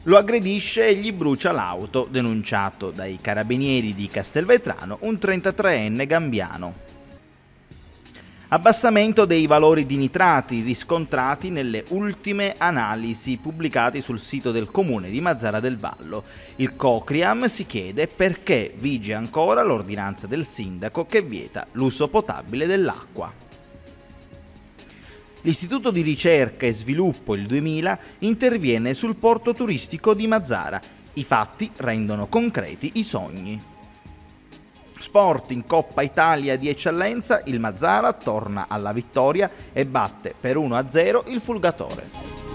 Lo aggredisce e gli brucia l'auto, denunciato dai carabinieri di Castelvetrano un 33enne gambiano. Abbassamento dei valori di nitrati riscontrati nelle ultime analisi pubblicate sul sito del comune di Mazara del Vallo. Il Cocriam si chiede perché vige ancora l'ordinanza del sindaco che vieta l'uso potabile dell'acqua. L'Istituto di Ricerca e Sviluppo, il 2000, interviene sul porto turistico di Mazara. I fatti rendono concreti i sogni. Sport in Coppa Italia di eccellenza, il Mazara torna alla vittoria e batte per 1-0 il Fulgatore.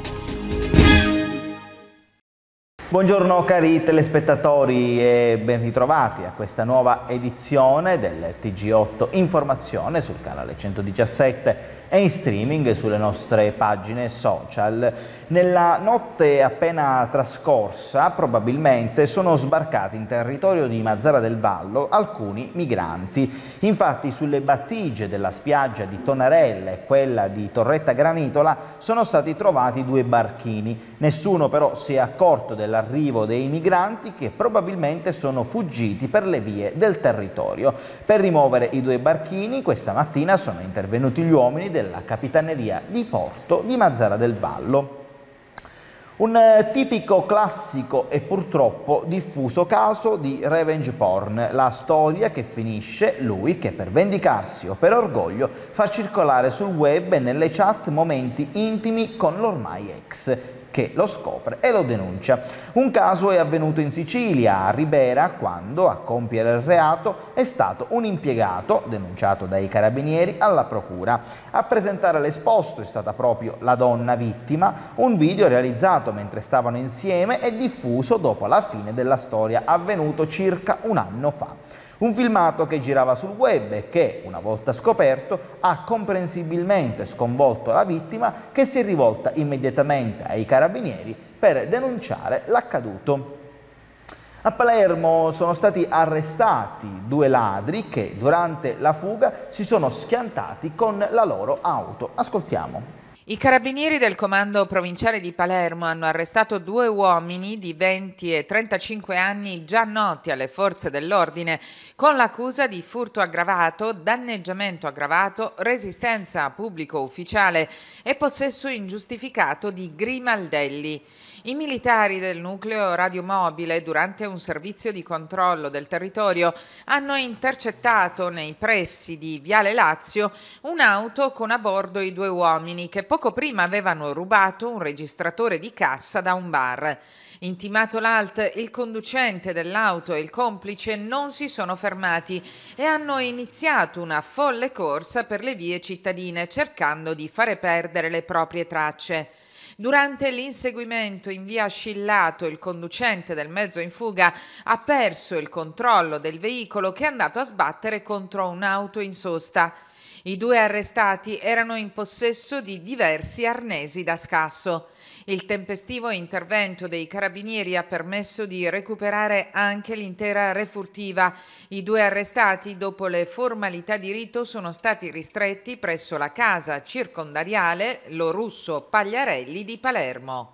Buongiorno cari telespettatori e ben ritrovati a questa nuova edizione del TG8 Informazione sul canale 117 e in streaming sulle nostre pagine social. Nella notte appena trascorsa probabilmente sono sbarcati in territorio di Mazara del Vallo alcuni migranti. Infatti sulle battigie della spiaggia di Tonarella e quella di Torretta Granitola sono stati trovati 2 barchini. Nessuno però si è accorto dell'arrivo dei migranti che probabilmente sono fuggiti per le vie del territorio. Per rimuovere i 2 barchini questa mattina sono intervenuti gli uomini della Capitaneria di Porto di Mazara del Vallo. Un tipico, classico e purtroppo diffuso caso di revenge porn, la storia che finisce lui che per vendicarsi o per orgoglio fa circolare sul web e nelle chat momenti intimi con l'ormai ex, che lo scopre e lo denuncia. Un caso è avvenuto in Sicilia, a Ribera, quando a compiere il reato è stato un impiegato, denunciato dai carabinieri, alla procura. A presentare l'esposto è stata proprio la donna vittima. Un video realizzato mentre stavano insieme e diffuso dopo la fine della storia, avvenuto circa un anno fa. Un filmato che girava sul web e che, una volta scoperto, ha comprensibilmente sconvolto la vittima, che si è rivolta immediatamente ai carabinieri per denunciare l'accaduto. A Palermo sono stati arrestati 2 ladri che durante la fuga si sono schiantati con la loro auto. Ascoltiamo. I carabinieri del comando provinciale di Palermo hanno arrestato 2 uomini di 20 e 35 anni già noti alle forze dell'ordine con l'accusa di furto aggravato, danneggiamento aggravato, resistenza a pubblico ufficiale e possesso ingiustificato di grimaldelli. I militari del nucleo radiomobile, durante un servizio di controllo del territorio, hanno intercettato nei pressi di Viale Lazio un'auto con a bordo i 2 uomini che poco prima avevano rubato un registratore di cassa da un bar. Intimato l'ALT, il conducente dell'auto e il complice non si sono fermati e hanno iniziato una folle corsa per le vie cittadine cercando di fare perdere le proprie tracce. Durante l'inseguimento in via Scillato, il conducente del mezzo in fuga ha perso il controllo del veicolo che è andato a sbattere contro un'auto in sosta. I 2 arrestati erano in possesso di diversi arnesi da scasso. Il tempestivo intervento dei carabinieri ha permesso di recuperare anche l'intera refurtiva. I 2 arrestati, dopo le formalità di rito, sono stati ristretti presso la casa circondariale Lorusso Pagliarelli di Palermo.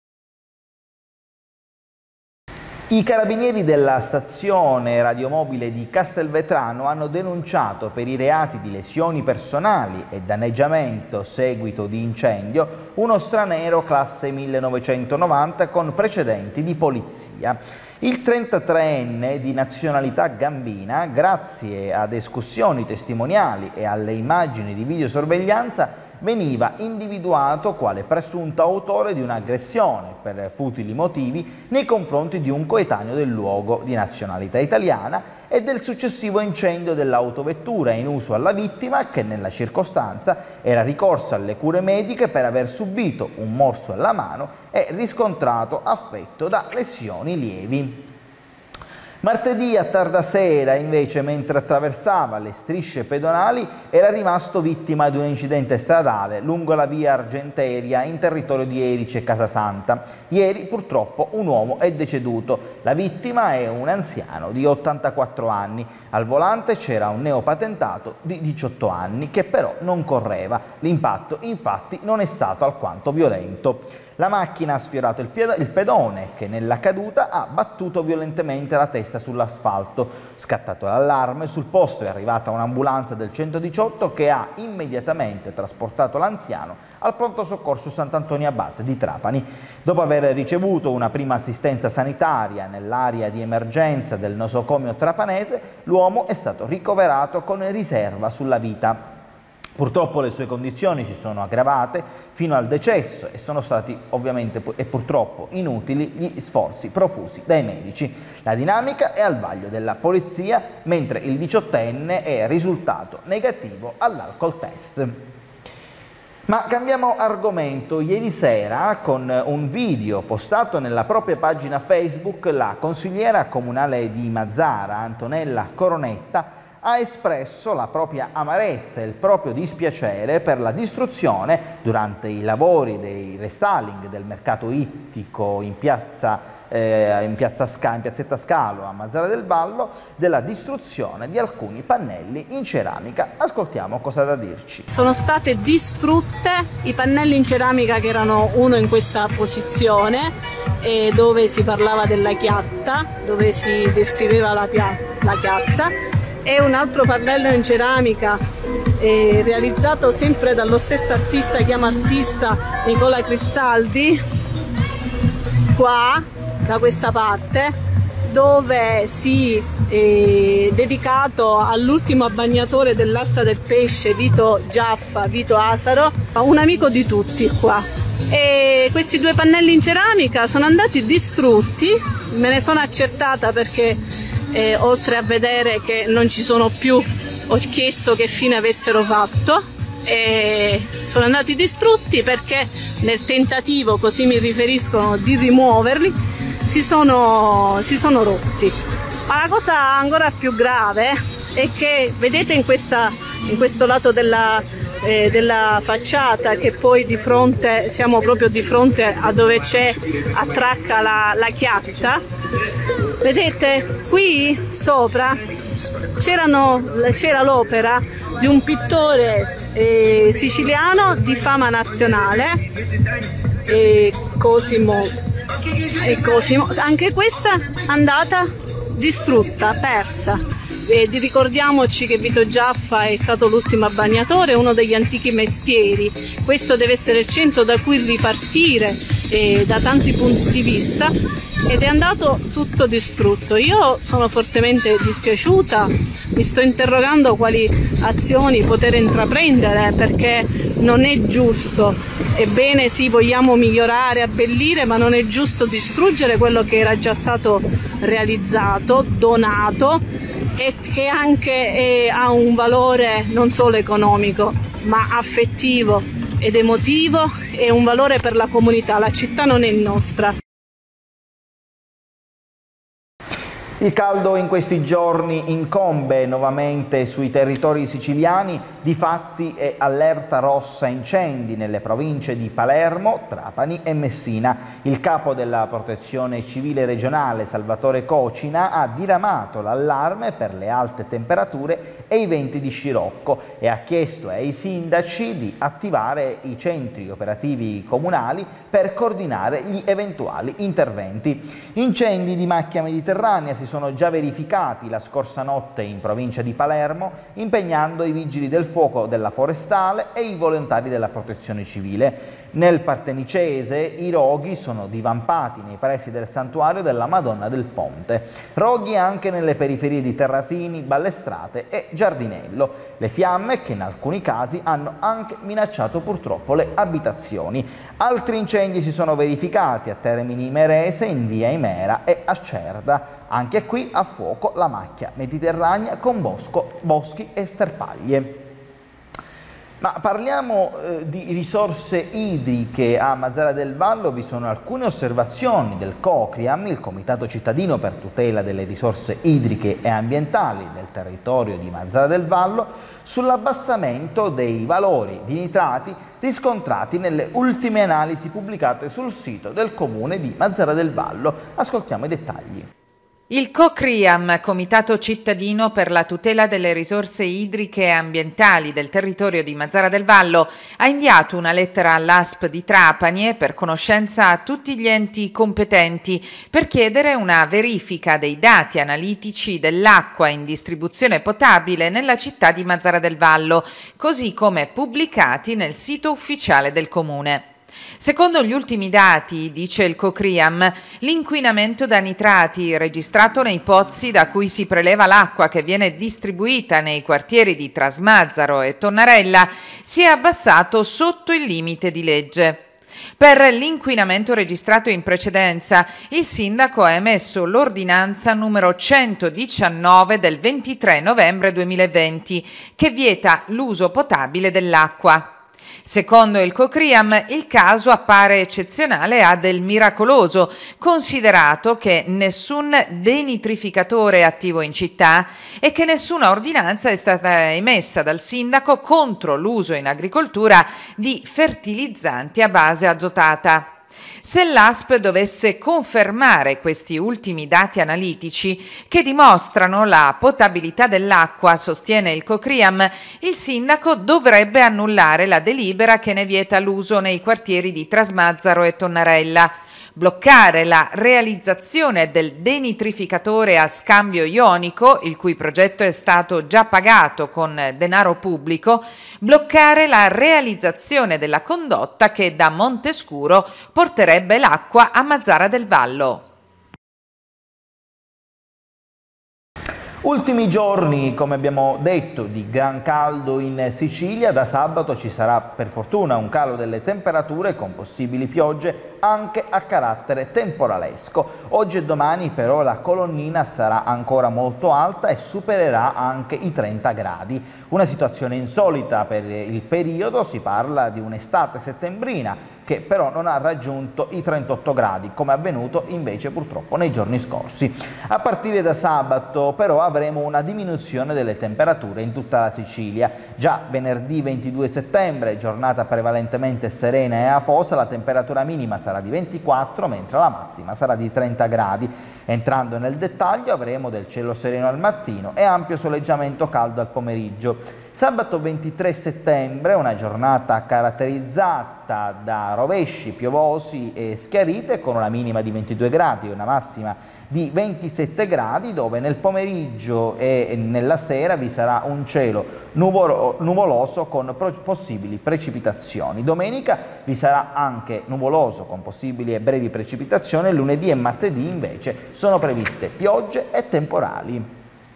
I carabinieri della stazione radiomobile di Castelvetrano hanno denunciato per i reati di lesioni personali e danneggiamento seguito di incendio uno straniero classe 1990 con precedenti di polizia. Il 33enne di nazionalità gambina, grazie ad escussioni testimoniali e alle immagini di videosorveglianza, veniva individuato quale presunto autore di un'aggressione per futili motivi nei confronti di un coetaneo del luogo di nazionalità italiana e del successivo incendio dell'autovettura in uso alla vittima che nella circostanza era ricorsa alle cure mediche per aver subito un morso alla mano e riscontrato affetto da lesioni lievi. Martedì a tarda sera, invece, mentre attraversava le strisce pedonali, era rimasto vittima di un incidente stradale lungo la via Argenteria in territorio di Erice e Casasanta. Ieri, purtroppo, un uomo è deceduto. La vittima è un anziano di 84 anni. Al volante c'era un neopatentato di 18 anni che però non correva. L'impatto, infatti, non è stato alquanto violento. La macchina ha sfiorato il pedone che nella caduta ha battuto violentemente la testa sull'asfalto. Scattato l'allarme, sul posto è arrivata un'ambulanza del 118 che ha immediatamente trasportato l'anziano al pronto soccorso Sant'Antonio Abate di Trapani. Dopo aver ricevuto una prima assistenza sanitaria nell'area di emergenza del nosocomio trapanese, l'uomo è stato ricoverato con riserva sulla vita. Purtroppo le sue condizioni si sono aggravate fino al decesso e sono stati ovviamente e purtroppo inutili gli sforzi profusi dai medici. La dinamica è al vaglio della polizia, mentre il 18enne è risultato negativo all'alcol test. Ma cambiamo argomento. Ieri sera, con un video postato nella propria pagina Facebook, la consigliera comunale di Mazara, Antonella Coronetta, ha espresso la propria amarezza e il proprio dispiacere per la distruzione durante i lavori dei restyling del mercato ittico in piazzetta Scalo a Mazara del Vallo, della distruzione di alcuni pannelli in ceramica. Ascoltiamo cosa ha da dirci. Sono state distrutte i pannelli in ceramica che erano uno in questa posizione dove si parlava della chiatta, dove si descriveva la chiatta, e un altro pannello in ceramica realizzato sempre dallo stesso artista, chiama artista Nicola Cristaldi, qua da questa parte, dove si è dedicato all'ultimo abbagnatore dell'asta del pesce, Vito Giaffa, Vito Asaro, un amico di tutti qua. E questi due pannelli in ceramica sono andati distrutti, me ne sono accertata perché oltre a vedere che non ci sono più, ho chiesto che fine avessero fatto. Sono andati distrutti perché nel tentativo, così mi riferiscono, di rimuoverli si sono rotti. Ma la cosa ancora più grave è che vedete in questo lato della facciata, che poi di fronte, siamo proprio di fronte a dove attracca la chiatta, vedete qui sopra c'era l'opera di un pittore siciliano di fama nazionale, Cosimo. Anche questa è andata distrutta, persa. Ricordiamoci che Vito Giaffa è stato l'ultimo abbagnatore, uno degli antichi mestieri. Questo deve essere il centro da cui ripartire da tanti punti di vista, ed è andato tutto distrutto. Io sono fortemente dispiaciuta, mi sto interrogando quali azioni poter intraprendere, perché non è giusto. Ebbene sì, vogliamo migliorare, abbellire, ma non è giusto distruggere quello che era già stato realizzato, donato, e che anche ha un valore non solo economico ma affettivo ed emotivo, e un valore per la comunità. La città non è nostra. Il caldo in questi giorni incombe nuovamente sui territori siciliani, difatti è allerta rossa incendi nelle province di Palermo, Trapani e Messina. Il capo della Protezione Civile regionale, Salvatore Cocina, ha diramato l'allarme per le alte temperature e i venti di scirocco e ha chiesto ai sindaci di attivare i centri operativi comunali per coordinare gli eventuali interventi. Incendi di macchia mediterranea si sono già verificati la scorsa notte in provincia di Palermo, impegnando i vigili del fuoco della Forestale e i volontari della Protezione Civile. Nel Partenicese i roghi sono divampati nei pressi del santuario della Madonna del Ponte. Roghi anche nelle periferie di Terrasini, Ballestrate e Giardinello. Le fiamme che in alcuni casi hanno anche minacciato purtroppo le abitazioni. Altri incendi si sono verificati a Termini Imerese, in via Imera e a Cerda. Anche qui a fuoco la macchia mediterranea con boschi e sterpaglie. Ma parliamo di risorse idriche. A Mazara del Vallo vi sono alcune osservazioni del COCRIAM, il Comitato Cittadino per Tutela delle Risorse Idriche e Ambientali del territorio di Mazara del Vallo, sull'abbassamento dei valori di nitrati riscontrati nelle ultime analisi pubblicate sul sito del comune di Mazara del Vallo. Ascoltiamo i dettagli. Il COCRIAM, Comitato Cittadino per la Tutela delle Risorse Idriche e Ambientali del territorio di Mazara del Vallo, ha inviato una lettera all'ASP di Trapani e per conoscenza a tutti gli enti competenti per chiedere una verifica dei dati analitici dell'acqua in distribuzione potabile nella città di Mazara del Vallo, così come pubblicati nel sito ufficiale del comune. Secondo gli ultimi dati, dice il COCRIAM, l'inquinamento da nitrati registrato nei pozzi da cui si preleva l'acqua che viene distribuita nei quartieri di Trasmazzaro e Tonnarella si è abbassato sotto il limite di legge. Per l'inquinamento registrato in precedenza, il sindaco ha emesso l'ordinanza numero 119 del 23 novembre 2020 che vieta l'uso potabile dell'acqua. Secondo il COCRIAM, il caso appare eccezionale a del miracoloso, considerato che nessun denitrificatore è attivo in città e che nessuna ordinanza è stata emessa dal sindaco contro l'uso in agricoltura di fertilizzanti a base azotata. Se l'ASP dovesse confermare questi ultimi dati analitici che dimostrano la potabilità dell'acqua, sostiene il COCRIAM, il sindaco dovrebbe annullare la delibera che ne vieta l'uso nei quartieri di Trasmazzaro e Tonnarella, bloccare la realizzazione del denitrificatore a scambio ionico, il cui progetto è stato già pagato con denaro pubblico, bloccare la realizzazione della condotta che da Montescuro porterebbe l'acqua a Mazara del Vallo. Ultimi giorni, come abbiamo detto, di gran caldo in Sicilia. Da sabato ci sarà per fortuna un calo delle temperature con possibili piogge anche a carattere temporalesco. Oggi e domani però la colonnina sarà ancora molto alta e supererà anche i 30 gradi. Una situazione insolita per il periodo, si parla di un'estate settembrina che però non ha raggiunto i 38 gradi, come è avvenuto invece purtroppo nei giorni scorsi. A partire da sabato però avremo una diminuzione delle temperature in tutta la Sicilia. Già venerdì 22 settembre, giornata prevalentemente serena e afosa, la temperatura minima sarà di 24, mentre la massima sarà di 30 gradi. Entrando nel dettaglio, avremo del cielo sereno al mattino e ampio soleggiamento caldo al pomeriggio. Sabato 23 settembre, una giornata caratterizzata da rovesci piovosi e schiarite con una minima di 22 gradi e una massima di 27 gradi, dove nel pomeriggio e nella sera vi sarà un cielo nuvoloso con possibili precipitazioni. Domenica vi sarà anche nuvoloso con possibili e brevi precipitazioni. Lunedì e martedì invece sono previste piogge e temporali.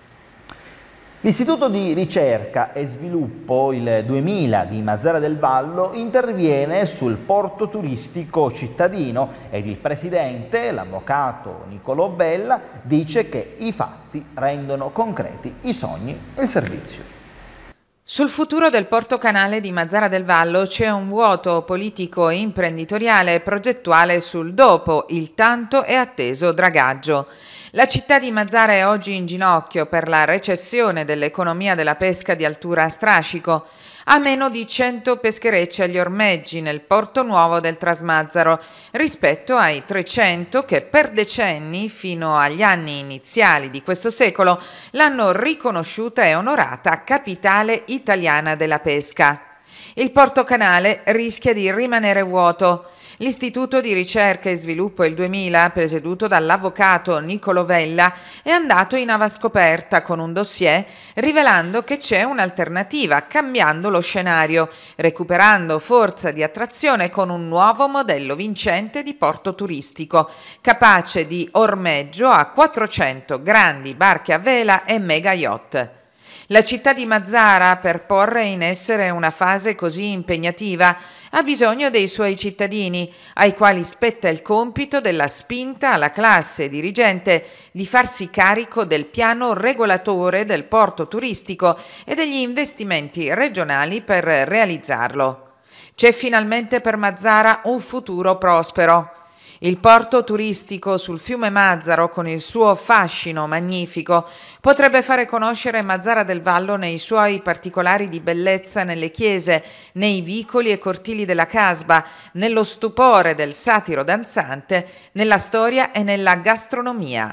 L'Istituto di Ricerca e Sviluppo, il 2000 di Mazara del Vallo, interviene sul porto turistico cittadino ed il presidente, l'avvocato Nicolò Bella, dice che i fatti rendono concreti i sogni e il servizio. Sul futuro del porto canale di Mazara del Vallo c'è un vuoto politico, imprenditoriale e progettuale sul dopo il tanto e atteso dragaggio. La città di Mazara è oggi in ginocchio per la recessione dell'economia della pesca di altura a strascico. Ha meno di 100 pescherecci agli ormeggi nel porto nuovo del Trasmazzaro, rispetto ai 300 che per decenni, fino agli anni iniziali di questo secolo, l'hanno riconosciuta e onorata capitale italiana della pesca. Il porto canale rischia di rimanere vuoto. L'Istituto di Ricerca e Sviluppo il 2000, presieduto dall'avvocato Nicolò Bella, è andato in avascoperta con un dossier rivelando che c'è un'alternativa, cambiando lo scenario, recuperando forza di attrazione con un nuovo modello vincente di porto turistico, capace di ormeggio a 400 grandi barche a vela e mega yacht. La città di Mazara, per porre in essere una fase così impegnativa, Ha bisogno dei suoi cittadini, ai quali spetta il compito della spinta alla classe dirigente di farsi carico del piano regolatore del porto turistico e degli investimenti regionali per realizzarlo. C'è finalmente per Mazara un futuro prospero. Il porto turistico sul fiume Mazzaro, con il suo fascino magnifico, potrebbe fare conoscere Mazara del Vallo nei suoi particolari di bellezza nelle chiese, nei vicoli e cortili della casba, nello stupore del satiro danzante, nella storia e nella gastronomia.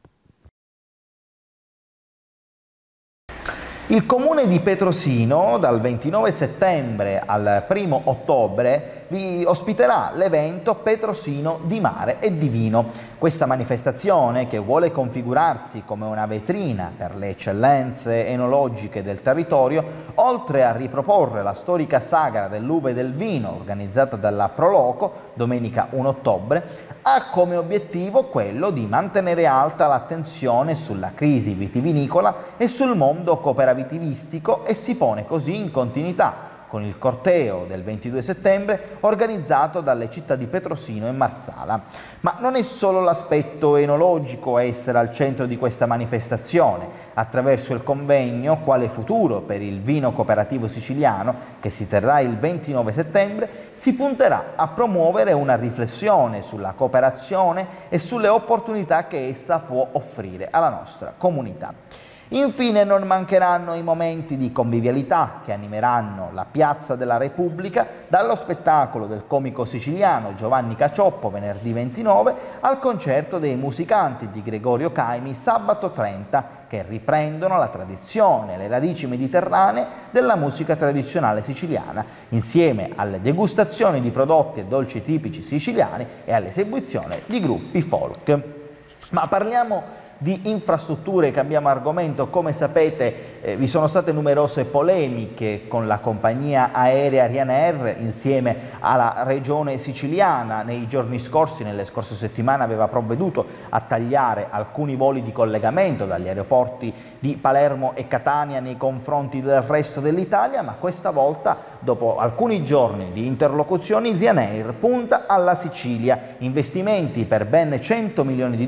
Il comune di Petrosino dal 29 settembre al 1° ottobre vi ospiterà l'evento Petrosino di mare e di vino. Questa manifestazione, che vuole configurarsi come una vetrina per le eccellenze enologiche del territorio, oltre a riproporre la storica sagra dell'uva e del vino organizzata dalla Proloco domenica 1 ottobre, ha come obiettivo quello di mantenere alta l'attenzione sulla crisi vitivinicola e sul mondo cooperativistico e si pone così in continuità con il corteo del 22 settembre organizzato dalle città di Petrosino e Marsala. Ma non è solo l'aspetto enologico a essere al centro di questa manifestazione. Attraverso il convegno Quale futuro per il vino cooperativo siciliano, che si terrà il 29 settembre, si punterà a promuovere una riflessione sulla cooperazione e sulle opportunità che essa può offrire alla nostra comunità. Infine non mancheranno i momenti di convivialità che animeranno la Piazza della Repubblica, dallo spettacolo del comico siciliano Giovanni Cacioppo venerdì 29 al concerto dei musicanti di Gregorio Caimi sabato 30, che riprendono la tradizione e le radici mediterranee della musica tradizionale siciliana, insieme alle degustazioni di prodotti e dolci tipici siciliani e all'esecuzione di gruppi folk. Ma parliamo di infrastrutture, cambiamo argomento. Come sapete vi sono state numerose polemiche con la compagnia aerea Ryanair insieme alla regione siciliana. Nei giorni scorsi, nelle scorse settimane, aveva provveduto a tagliare alcuni voli di collegamento dagli aeroporti di Palermo e Catania nei confronti del resto dell'Italia, ma questa volta, dopo alcuni giorni di interlocuzioni, Ryanair punta alla Sicilia, investimenti per ben $100 milioni,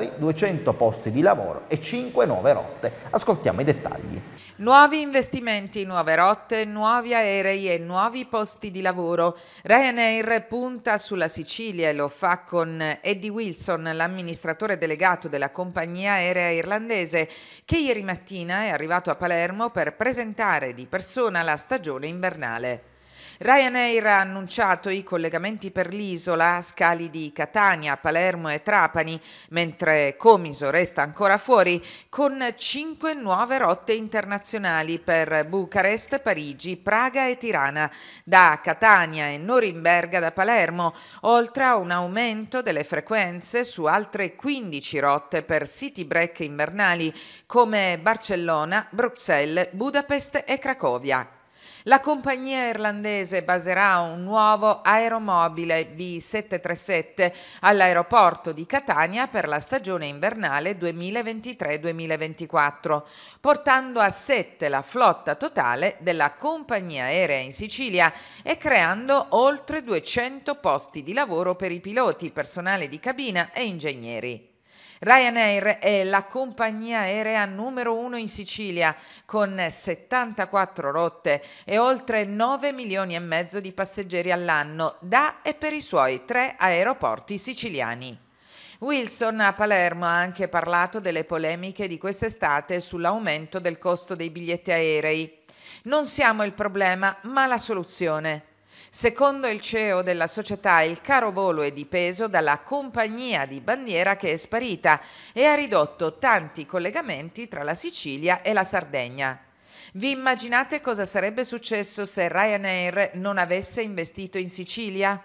200 posti di lavoro e 5 nuove rotte. Ascoltiamo i dettagli. Nuovi investimenti, nuove rotte, nuovi aerei e nuovi posti di lavoro. Ryanair punta sulla Sicilia e lo fa con Eddie Wilson, l'amministratore delegato della compagnia aerea irlandese, che ieri mattina è arrivato a Palermo per presentare di persona la stagione invernale. Ryanair ha annunciato i collegamenti per l'isola a scali di Catania, Palermo e Trapani, mentre Comiso resta ancora fuori, con 5 nuove rotte internazionali per Bucarest, Parigi, Praga e Tirana, da Catania e Norimberga da Palermo, oltre a un aumento delle frequenze su altre 15 rotte per city break invernali come Barcellona, Bruxelles, Budapest e Cracovia. La compagnia irlandese baserà un nuovo aeromobile B737 all'aeroporto di Catania per la stagione invernale 2023-2024, portando a 7 la flotta totale della compagnia aerea in Sicilia e creando oltre 200 posti di lavoro per i piloti, personale di cabina e ingegneri. Ryanair è la compagnia aerea numero 1 in Sicilia, con 74 rotte e oltre 9 milioni e mezzo di passeggeri all'anno, da e per i suoi 3 aeroporti siciliani. Wilson a Palermo ha anche parlato delle polemiche di quest'estate sull'aumento del costo dei biglietti aerei. Non siamo il problema, ma la soluzione. Secondo il CEO della società, il caro volo è dipeso dalla compagnia di bandiera che è sparita e ha ridotto tanti collegamenti tra la Sicilia e la Sardegna. Vi immaginate cosa sarebbe successo se Ryanair non avesse investito in Sicilia?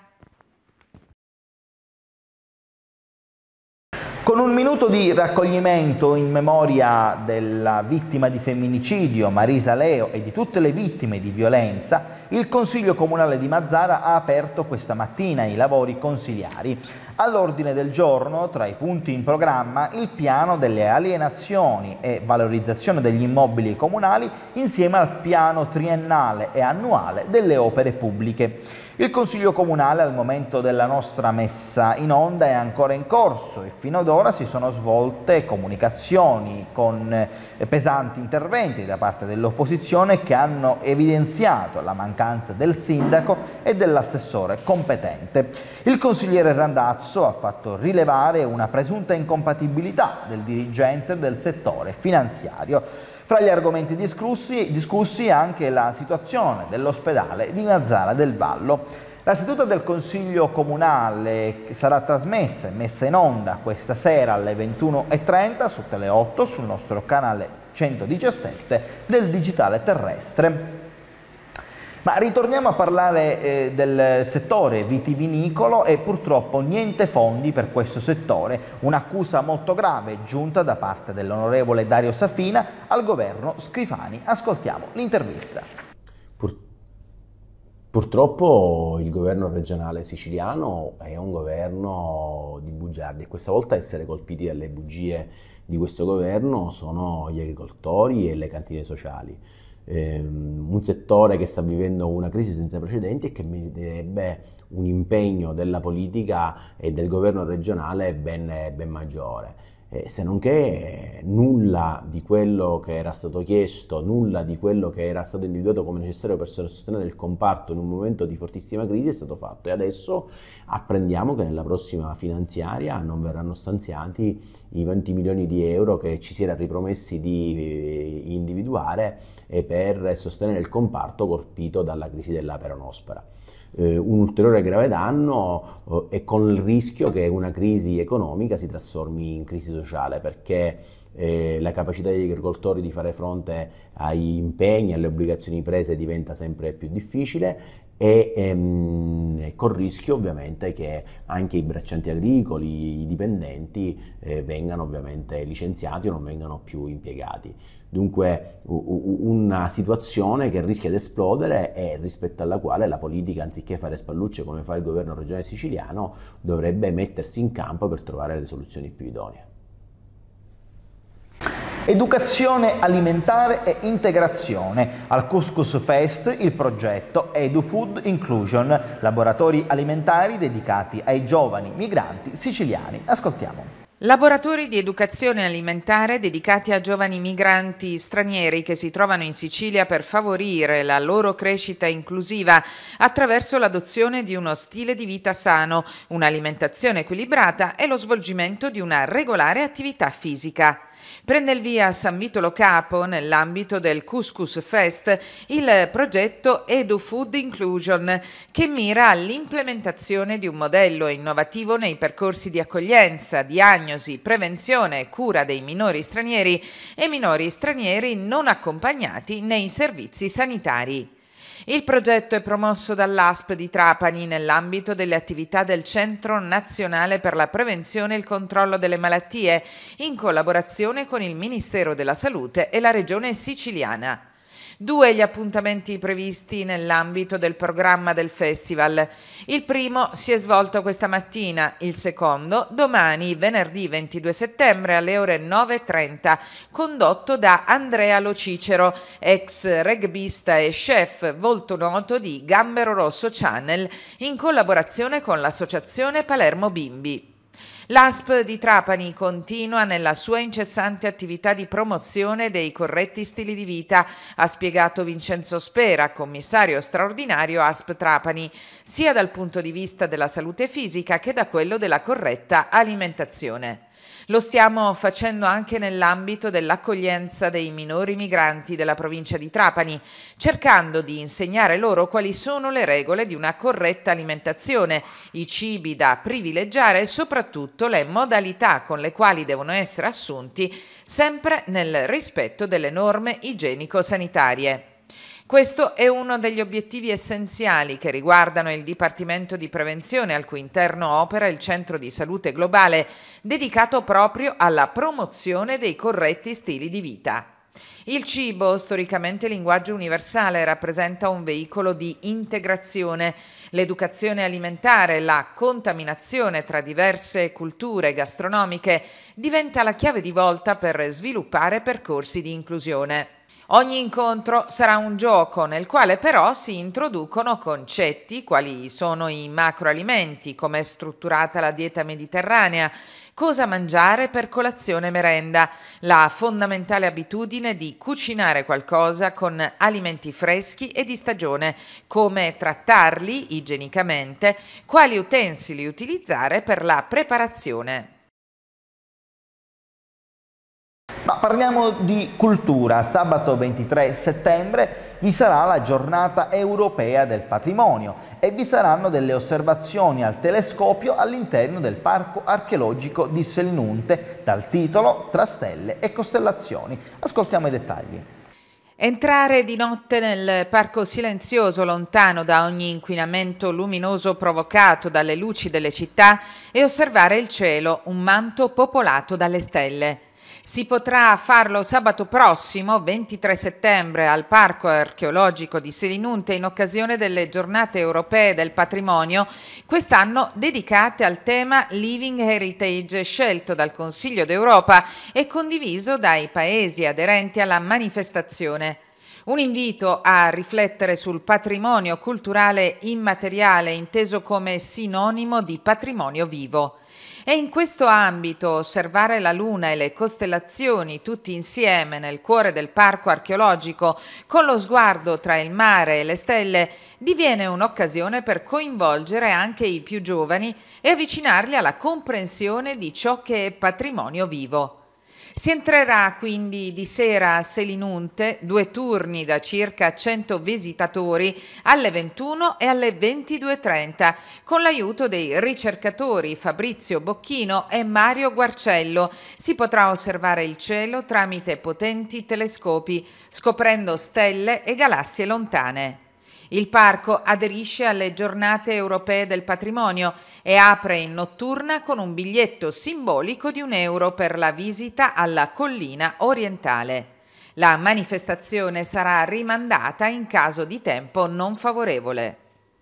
Con un minuto di raccoglimento in memoria della vittima di femminicidio Marisa Leo e di tutte le vittime di violenza, il Consiglio Comunale di Mazara ha aperto questa mattina i lavori consiliari. All'ordine del giorno, tra i punti in programma, il piano delle alienazioni e valorizzazione degli immobili comunali insieme al piano triennale e annuale delle opere pubbliche. Il Consiglio Comunale al momento della nostra messa in onda è ancora in corso e fino ad ora si sono svolte comunicazioni con pesanti interventi da parte dell'opposizione che hanno evidenziato la mancanza del sindaco e dell'assessore competente. Il consigliere Randazzo ha fatto rilevare una presunta incompatibilità del dirigente del settore finanziario. Fra gli argomenti discussi anche la situazione dell'ospedale di Mazara del Vallo. La seduta del Consiglio Comunale sarà trasmessa e messa in onda questa sera alle 21:30 su Tele8 sul nostro canale 117 del digitale terrestre. Ma ritorniamo a parlare del settore vitivinicolo e purtroppo niente fondi per questo settore, un'accusa molto grave giunta da parte dell'onorevole Dario Safina al governo Schifani. Ascoltiamo l'intervista. Purtroppo il governo regionale siciliano è un governo di bugiardi e questa volta a essere colpiti dalle bugie di questo governo sono gli agricoltori e le cantine sociali. Un settore che sta vivendo una crisi senza precedenti e che meriterebbe un impegno della politica e del governo regionale ben maggiore. Se non che nulla di quello che era stato chiesto, nulla di quello che era stato individuato come necessario per sostenere il comparto in un momento di fortissima crisi è stato fatto e adesso apprendiamo che nella prossima finanziaria non verranno stanziati i 20 milioni di euro che ci si era ripromessi di individuare per sostenere il comparto colpito dalla crisi della peronospora. Un ulteriore grave danno e con il rischio che una crisi economica si trasformi in crisi sociale perché la capacità degli agricoltori di fare fronte agli impegni e alle obbligazioni prese diventa sempre più difficile e col rischio ovviamente che anche i braccianti agricoli, i dipendenti vengano ovviamente licenziati o non vengano più impiegati. Dunque una situazione che rischia di esplodere e rispetto alla quale la politica, anziché fare spallucce come fa il governo regionale siciliano, dovrebbe mettersi in campo per trovare le soluzioni più idonee. Educazione alimentare e integrazione. Al Couscous Fest il progetto EduFood Inclusion, laboratori alimentari dedicati ai giovani migranti siciliani. Ascoltiamo. Laboratori di educazione alimentare dedicati a giovani migranti stranieri che si trovano in Sicilia per favorire la loro crescita inclusiva attraverso l'adozione di uno stile di vita sano, un'alimentazione equilibrata e lo svolgimento di una regolare attività fisica. Prende il via a San Vito Lo Capo, nell'ambito del Couscous Fest, il progetto EduFood Inclusion, che mira all'implementazione di un modello innovativo nei percorsi di accoglienza, diagnosi, prevenzione e cura dei minori stranieri e minori stranieri non accompagnati nei servizi sanitari. Il progetto è promosso dall'ASP di Trapani nell'ambito delle attività del Centro Nazionale per la Prevenzione e il Controllo delle Malattie, in collaborazione con il Ministero della Salute e la Regione Siciliana. 2 gli appuntamenti previsti nell'ambito del programma del festival. Il primo si è svolto questa mattina, il secondo domani, venerdì 22 settembre alle ore 9:30, condotto da Andrea Lo Cicero, ex rugbista e chef volto noto di Gambero Rosso Channel, in collaborazione con l'associazione Palermo Bimbi. L'ASP di Trapani continua nella sua incessante attività di promozione dei corretti stili di vita, ha spiegato Vincenzo Spera, commissario straordinario ASP Trapani, sia dal punto di vista della salute fisica che da quello della corretta alimentazione. Lo stiamo facendo anche nell'ambito dell'accoglienza dei minori migranti della provincia di Trapani, cercando di insegnare loro quali sono le regole di una corretta alimentazione, i cibi da privilegiare e soprattutto le modalità con le quali devono essere assunti, sempre nel rispetto delle norme igienico-sanitarie. Questo è uno degli obiettivi essenziali che riguardano il Dipartimento di Prevenzione al cui interno opera il Centro di Salute Globale, dedicato proprio alla promozione dei corretti stili di vita. Il cibo, storicamente linguaggio universale, rappresenta un veicolo di integrazione. L'educazione alimentare, la contaminazione tra diverse culture gastronomiche diventa la chiave di volta per sviluppare percorsi di inclusione. Ogni incontro sarà un gioco nel quale però si introducono concetti quali sono i macroalimenti, come è strutturata la dieta mediterranea, cosa mangiare per colazione e merenda, la fondamentale abitudine di cucinare qualcosa con alimenti freschi e di stagione, come trattarli igienicamente, quali utensili utilizzare per la preparazione. Ma parliamo di cultura. Sabato 23 settembre vi sarà la giornata europea del patrimonio e vi saranno delle osservazioni al telescopio all'interno del parco archeologico di Selinunte dal titolo Tra stelle e costellazioni. Ascoltiamo i dettagli. Entrare di notte nel parco silenzioso, lontano da ogni inquinamento luminoso provocato dalle luci delle città, e osservare il cielo, un manto popolato dalle stelle. Si potrà farlo sabato prossimo, 23 settembre, al Parco Archeologico di Selinunte in occasione delle Giornate Europee del Patrimonio, quest'anno dedicate al tema Living Heritage, scelto dal Consiglio d'Europa e condiviso dai paesi aderenti alla manifestazione. Un invito a riflettere sul patrimonio culturale immateriale, inteso come sinonimo di patrimonio vivo. E in questo ambito osservare la luna e le costellazioni tutti insieme nel cuore del parco archeologico, con lo sguardo tra il mare e le stelle, diviene un'occasione per coinvolgere anche i più giovani e avvicinarli alla comprensione di ciò che è patrimonio vivo. Si entrerà quindi di sera a Selinunte, 2 turni da circa 100 visitatori, alle 21 e alle 22:30, con l'aiuto dei ricercatori Fabrizio Bocchino e Mario Guarcello. Si potrà osservare il cielo tramite potenti telescopi, scoprendo stelle e galassie lontane. Il parco aderisce alle Giornate Europee del Patrimonio e apre in notturna con un biglietto simbolico di €1 per la visita alla collina orientale. La manifestazione sarà rimandata in caso di tempo non favorevole.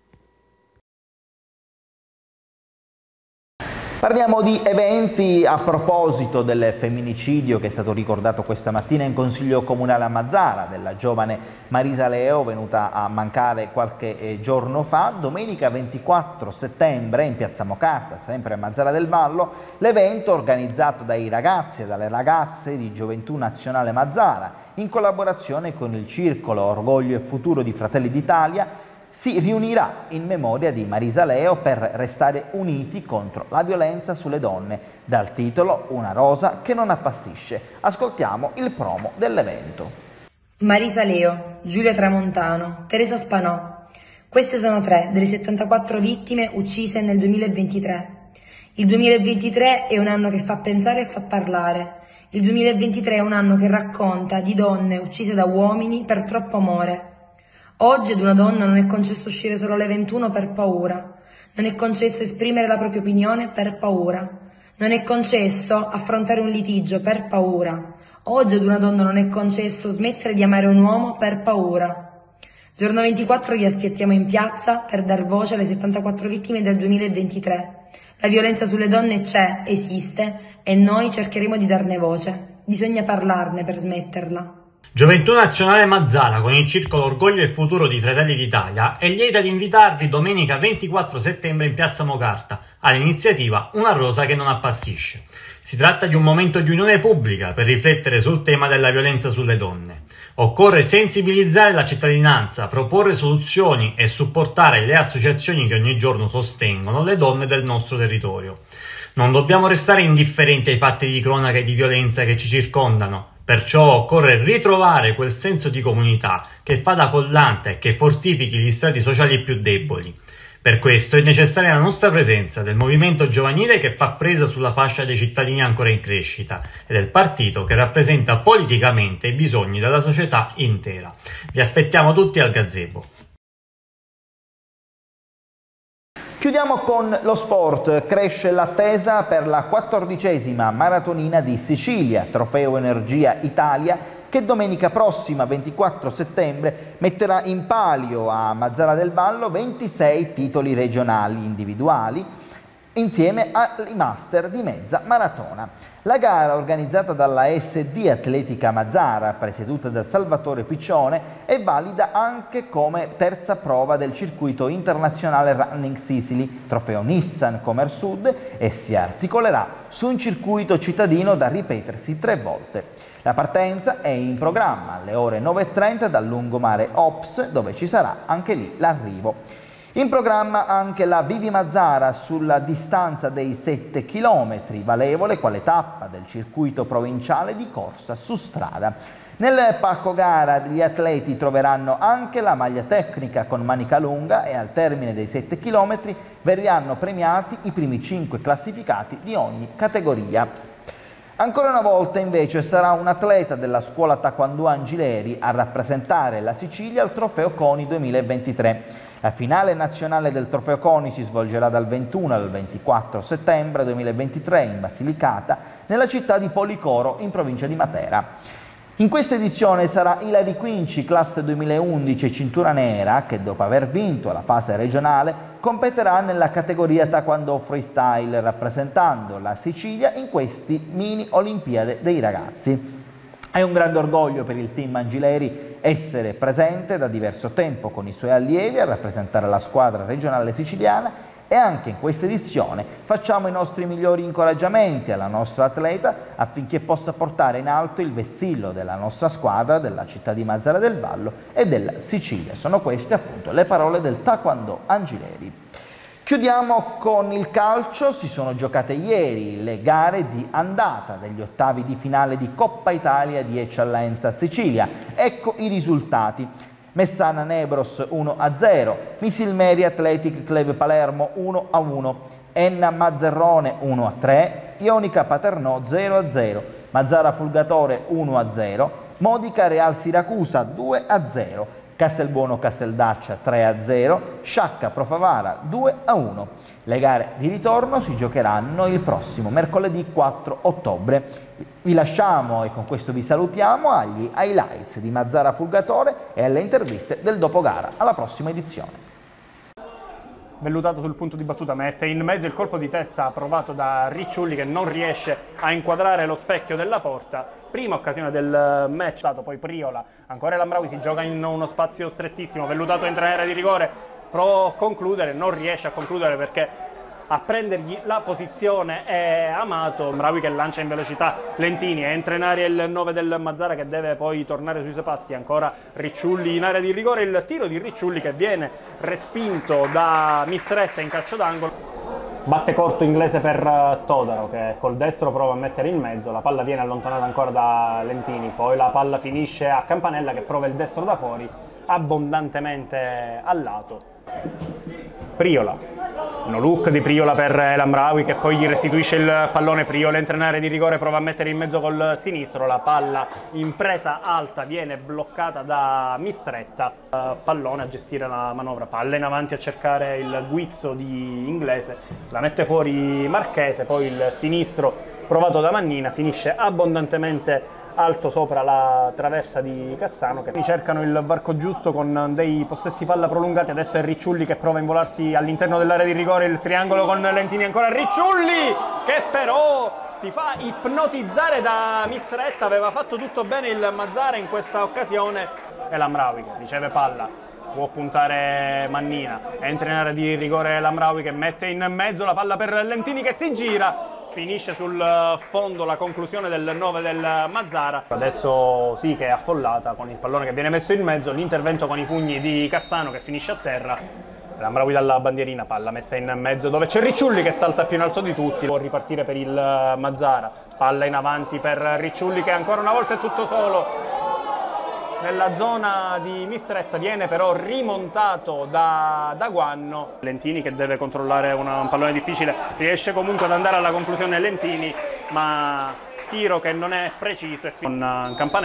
Parliamo di eventi a proposito del femminicidio che è stato ricordato questa mattina in Consiglio Comunale a Mazara della giovane Marisa Leo, venuta a mancare qualche giorno fa. Domenica 24 settembre in Piazza Mocarta, sempre a Mazara del Vallo, l'evento organizzato dai ragazzi e dalle ragazze di Gioventù Nazionale Mazara in collaborazione con il Circolo Orgoglio e Futuro di Fratelli d'Italia si riunirà in memoria di Marisa Leo per restare uniti contro la violenza sulle donne, dal titolo Una rosa che non appassisce. Ascoltiamo il promo dell'evento. Marisa Leo, Giulia Tramontano, Teresa Spanò. Queste sono 3 delle 74 vittime uccise nel 2023. Il 2023 è un anno che fa pensare e fa parlare. Il 2023 è un anno che racconta di donne uccise da uomini per troppo amore. Oggi ad una donna non è concesso uscire solo alle 21 per paura, non è concesso esprimere la propria opinione per paura, non è concesso affrontare un litigio per paura. Oggi ad una donna non è concesso smettere di amare un uomo per paura. Giorno 24 vi aspettiamo in piazza per dar voce alle 74 vittime del 2023. La violenza sulle donne c'è, esiste e noi cercheremo di darne voce. Bisogna parlarne per smetterla. Gioventù Nazionale Mazara con il Circolo Orgoglio e Futuro di Fratelli d'Italia è lieta di invitarvi domenica 24 settembre in Piazza Mocarta all'iniziativa Una rosa che non appassisce. Si tratta di un momento di unione pubblica per riflettere sul tema della violenza sulle donne. Occorre sensibilizzare la cittadinanza, proporre soluzioni e supportare le associazioni che ogni giorno sostengono le donne del nostro territorio. Non dobbiamo restare indifferenti ai fatti di cronaca e di violenza che ci circondano. Perciò occorre ritrovare quel senso di comunità che fa da collante e che fortifichi gli strati sociali più deboli. Per questo è necessaria la nostra presenza del movimento giovanile che fa presa sulla fascia dei cittadini ancora in crescita e del partito che rappresenta politicamente i bisogni della società intera. Vi aspettiamo tutti al gazebo. Chiudiamo con lo sport. Cresce l'attesa per la 14ª maratonina di Sicilia, Trofeo Energia Italia, che domenica prossima, 24 settembre, metterà in palio a Mazara del Vallo 26 titoli regionali individuali, insieme ai master di mezza maratona. La gara, organizzata dalla SD Atletica Mazara, presieduta da Salvatore Piccione, è valida anche come terza prova del circuito internazionale Running Sicily, trofeo Nissan Commerce Sud, e si articolerà su un circuito cittadino da ripetersi 3 volte. La partenza è in programma alle ore 9:30 dal lungomare Ops, dove ci sarà anche lì l'arrivo. In programma anche la Vivi Mazara sulla distanza dei 7 km, valevole quale tappa del circuito provinciale di corsa su strada. Nel pacco gara gli atleti troveranno anche la maglia tecnica con manica lunga e al termine dei 7 km verranno premiati i primi 5 classificati di ogni categoria. Ancora una volta invece sarà un atleta della scuola Taekwondo Angileri a rappresentare la Sicilia al Trofeo CONI 2023. La finale nazionale del Trofeo CONI si svolgerà dal 21 al 24 settembre 2023 in Basilicata, nella città di Policoro, in provincia di Matera. In questa edizione sarà Ilari Quinci, classe 2011 cintura nera, che dopo aver vinto la fase regionale competerà nella categoria Taekwondo Freestyle, rappresentando la Sicilia in questi mini Olimpiadi dei ragazzi. È un grande orgoglio per il team Angileri essere presente da diverso tempo con i suoi allievi a rappresentare la squadra regionale siciliana, e anche in questa edizione facciamo i nostri migliori incoraggiamenti alla nostra atleta affinché possa portare in alto il vessillo della nostra squadra, della città di Mazara del Vallo e della Sicilia. Sono queste appunto le parole del Taekwondo Angileri. Chiudiamo con il calcio. Si sono giocate ieri le gare di andata degli ottavi di finale di Coppa Italia di Eccellenza Sicilia. Ecco i risultati. Messana Nebros 1-0, Misilmeri Athletic Club Palermo 1-1, Enna Mazzerrone 1-3, Ionica Paternò 0-0, Mazara Fulgatore 1-0, Modica Real Siracusa 2-0, Castelbuono Casteldaccia 3-0, Sciacca Profavara 2-1. Le gare di ritorno si giocheranno il prossimo mercoledì 4 ottobre. Vi lasciamo e con questo vi salutiamo agli highlights di Mazara Fulgatore e alle interviste del dopogara. Alla prossima edizione. Vellutato sul punto di battuta, mette in mezzo il colpo di testa provato da Ricciulli, che non riesce a inquadrare lo specchio della porta. Prima occasione del match, poi Priola, ancora Lambraui, si gioca in uno spazio strettissimo, Vellutato entra in area di rigore, prova a concludere, non riesce a concludere perché a prendergli la posizione è Amato. Lambraui che lancia in velocità Lentini, entra in area il 9 del Mazara che deve poi tornare sui suoi passi, ancora Ricciulli in area di rigore, il tiro di Ricciulli che viene respinto da Mistretta in calcio d'angolo. Batte corto Inglese per Todaro che col destro prova a mettere in mezzo, la palla viene allontanata ancora da Lentini, poi la palla finisce a Campanella che prova il destro da fuori, abbondantemente al lato. Priola, no look di Priola per Lambraui che poi gli restituisce il pallone. Priola entra in area di rigore, prova a mettere in mezzo col sinistro, la palla in presa alta viene bloccata da Mistretta, pallone a gestire la manovra, palla in avanti a cercare il guizzo di Inglese, la mette fuori Marchese, poi il sinistro provato da Mannina finisce abbondantemente alto sopra la traversa di Cassano, che cercano il varco giusto con dei possessi palla prolungati. Adesso è Ricciulli che prova a involarsi all'interno dell'area di rigore, il triangolo con Lentini, ancora Ricciulli che però si fa ipnotizzare da Mistretta. Aveva fatto tutto bene il Mazara in questa occasione, e Lambraui che riceve palla, può puntare Mannina, entra in area di rigore Lambraui che mette in mezzo la palla per Lentini che si gira, finisce sul fondo la conclusione del 9 del Mazara. Adesso sì che è affollata con il pallone che viene messo in mezzo, l'intervento con i pugni di Cassano che finisce a terra. Lambraui dalla bandierina, palla messa in mezzo dove c'è Ricciulli che salta più in alto di tutti, può ripartire per il Mazara, palla in avanti per Ricciulli che ancora una volta è tutto solo nella zona di Mistretta, viene però rimontato da Guanno. Lentini che deve controllare un pallone difficile, riesce comunque ad andare alla conclusione Lentini, ma tiro che non è preciso e con Campanella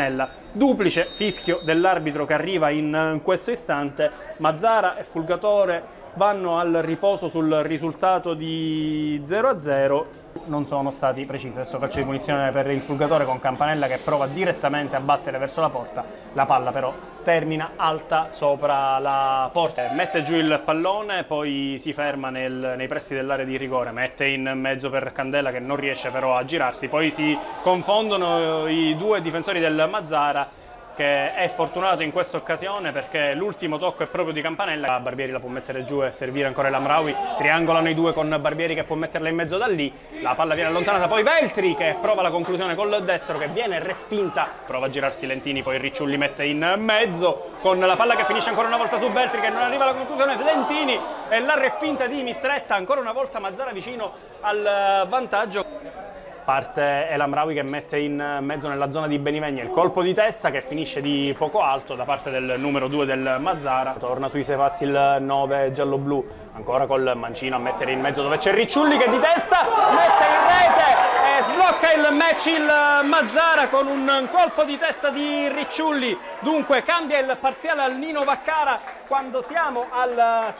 Duplice fischio dell'arbitro che arriva in questo istante. Mazzara e Fulgatore vanno al riposo sul risultato di 0-0. Non sono stati precisi. Adesso calcio di punizione per il Fulgatore con Campanella che prova direttamente a battere verso la porta. La palla però termina alta sopra la porta. Mette giù il pallone, poi si ferma nei pressi dell'area di rigore. Mette in mezzo per Candela che non riesce però a girarsi. Poi si confondono i due difensori del Mazzara, che è fortunato in questa occasione perché l'ultimo tocco è proprio di Campanella. Barbieri la può mettere giù e servire ancora l'Amraoui, triangolano i due con Barbieri che può metterla in mezzo da lì, la palla viene allontanata, poi Veltri che prova la conclusione col destro che viene respinta, prova a girarsi Lentini, poi Ricciulli mette in mezzo con la palla che finisce ancora una volta su Veltri che non arriva alla conclusione, Lentini e la respinta di Mistretta, ancora una volta Mazzara vicino al vantaggio. Parte El Amraoui che mette in mezzo nella zona di Benivegna il colpo di testa che finisce di poco alto da parte del numero 2 del Mazzara. Torna sui 6 passi il 9 giallo-blu, ancora col mancino a mettere in mezzo dove c'è Ricciulli che di testa mette in rete e sblocca il match il Mazzara con un colpo di testa di Ricciulli. Dunque cambia il parziale al Nino Vaccara quando siamo al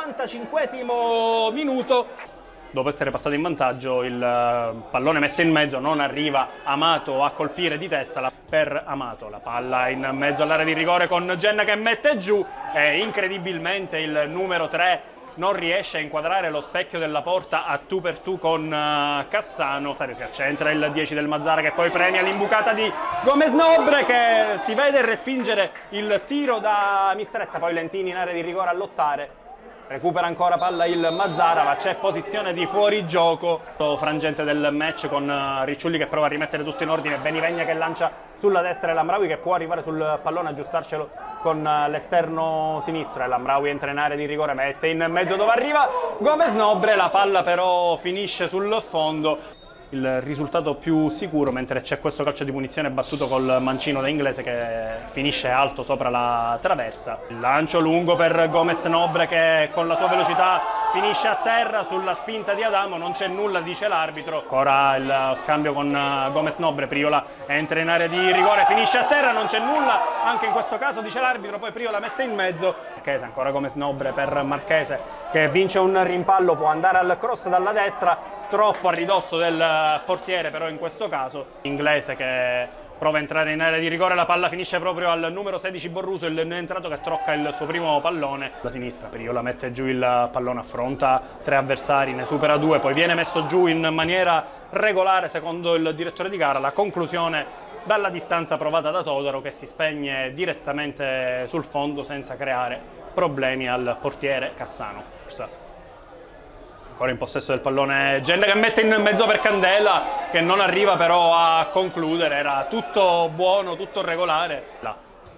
55esimo minuto. Dopo essere passato in vantaggio, il pallone messo in mezzo, non arriva Amato a colpire di testa per Amato. La palla in mezzo all'area di rigore con Genna che mette giù e incredibilmente il numero 3 non riesce a inquadrare lo specchio della porta a tu per tu con Cassano. Si accentra il 10 del Mazzara che poi premia l'imbucata di Gomez Nobre che si vede respingere il tiro da Mistretta, poi Lentini in area di rigore a lottare. Recupera ancora palla il Mazzara, ma c'è posizione di fuorigioco. Frangente del match con Ricciulli che prova a rimettere tutto in ordine, Benivegna che lancia sulla destra e l'Amraoui che può arrivare sul pallone, aggiustarcelo con l'esterno sinistro. E l'Amraoui entra in area di rigore, mette in mezzo dove arriva Gomez Nobre, la palla però finisce sul fondo. Il risultato più sicuro, mentre c'è questo calcio di punizione battuto col mancino da Inglese che finisce alto sopra la traversa. Il lancio lungo per Gomez Nobre che con la sua velocità finisce a terra sulla spinta di Adamo, non c'è nulla dice l'arbitro. Ancora il scambio con Gomez Nobre, Priola entra in area di rigore, finisce a terra, non c'è nulla anche in questo caso dice l'arbitro, poi Priola mette in mezzo. Marchese, ancora Gomez Nobre per Marchese che vince un rimpallo, può andare al cross dalla destra, troppo a ridosso del portiere però in questo caso. Inglese che prova a entrare in area di rigore, la palla finisce proprio al numero 16 Borruso, il neoentrato che trocca il suo primo pallone. Da sinistra Priola mette giù il pallone, affronta 3 avversari, ne supera 2, poi viene messo giù in maniera regolare secondo il direttore di gara. La conclusione dalla distanza provata da Todaro che si spegne direttamente sul fondo senza creare problemi al portiere Cassano. Ancora in possesso del pallone Genna che mette in mezzo per Candela che non arriva però a concludere, era tutto buono, tutto regolare. Là.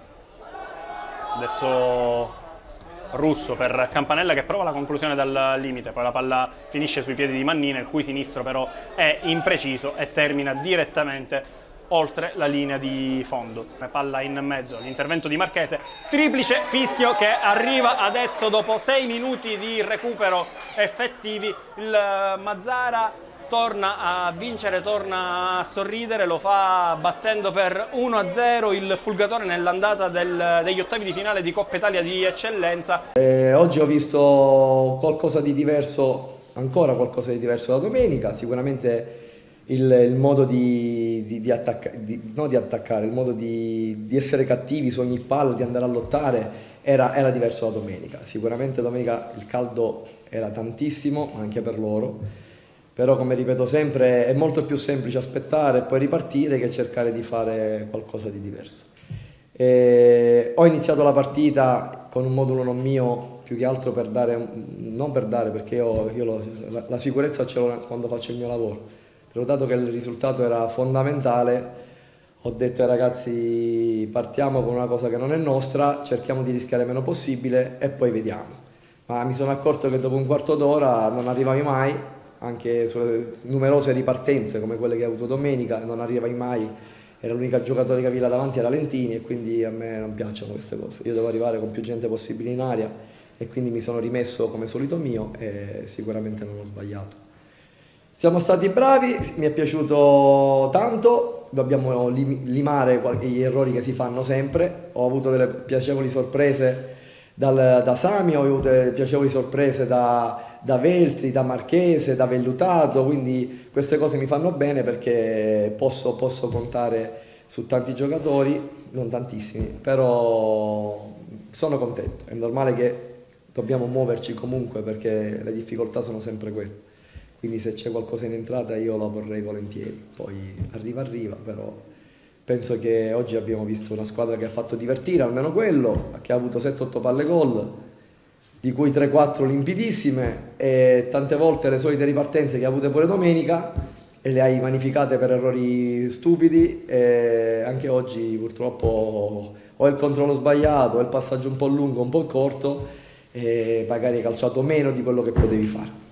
Adesso Russo per Campanella che prova la conclusione dal limite, poi la palla finisce sui piedi di Mannina, il cui sinistro però è impreciso e termina direttamente oltre la linea di fondo. Palla in mezzo, l'intervento di Marchese, triplice fischio che arriva adesso dopo 6 minuti di recupero effettivi. Il Mazzara torna a vincere, torna a sorridere, lo fa battendo per 1-0 il Fulgatore nell'andata degli ottavi di finale di Coppa Italia di Eccellenza. Oggi ho visto qualcosa di diverso, ancora qualcosa di diverso da domenica, sicuramente il modo di attaccare, il modo di essere cattivi su ogni palla, di andare a lottare era diverso da domenica. Sicuramente domenica il caldo era tantissimo anche per loro, però come ripeto sempre è molto più semplice aspettare e poi ripartire che cercare di fare qualcosa di diverso. Ho iniziato la partita con un modulo non mio più che altro per dare, non per dare perché la sicurezza ce l'ho quando faccio il mio lavoro. Però dato che il risultato era fondamentale, ho detto ai ragazzi partiamo con una cosa che non è nostra, cerchiamo di rischiare il meno possibile e poi vediamo. Ma mi sono accorto che dopo un quarto d'ora non arrivavi mai, anche sulle numerose ripartenze come quelle che ho avuto domenica, non arrivavi mai, era l'unica giocatore che avevi là davanti, era Lentini, e quindi a me non piacciono queste cose. Io devo arrivare con più gente possibile in aria e quindi mi sono rimesso come solito mio e sicuramente non ho sbagliato. Siamo stati bravi, mi è piaciuto tanto, dobbiamo limare gli errori che si fanno sempre. Ho avuto delle piacevoli sorprese da Sami, ho avuto delle piacevoli sorprese da Veltri, da Marchese, da Vellutato, quindi queste cose mi fanno bene perché posso contare su tanti giocatori, non tantissimi, però sono contento. È normale che dobbiamo muoverci comunque perché le difficoltà sono sempre quelle. Quindi se c'è qualcosa in entrata io la vorrei volentieri, poi arriva, però penso che oggi abbiamo visto una squadra che ha fatto divertire, almeno quello, che ha avuto 7-8 palle gol, di cui 3-4 limpidissime e tante volte le solite ripartenze che ha avute pure domenica e le hai vanificate per errori stupidi e anche oggi purtroppo o il controllo sbagliato o il passaggio un po' lungo, un po' corto e magari hai calciato meno di quello che potevi fare.